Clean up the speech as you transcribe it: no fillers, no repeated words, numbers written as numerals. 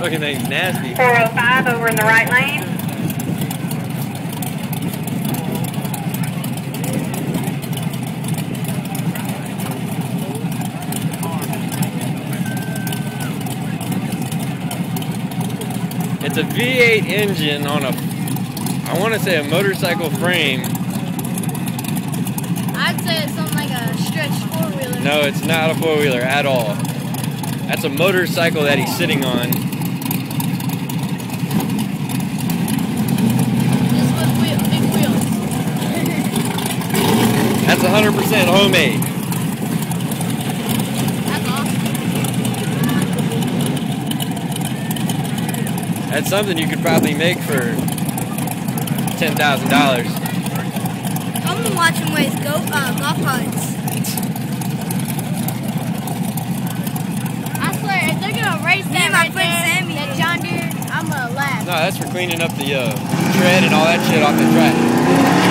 fucking thing's nasty. 405 over in the right lane. It's a V8 engine on a, I want to say a motorcycle frame. I'd say it's something like a stretched four-wheeler. No, it's not a four-wheeler at all. That's a motorcycle that he's sitting on. Just with big wheels. That's 100% homemade. That's awesome. That's something you could probably make for $10,000. I've been watching Wade's golf carts. I swear, if they're gonna race that right there, that John Deere, I'm gonna laugh. No, that's for cleaning up the tread and all that shit off the track.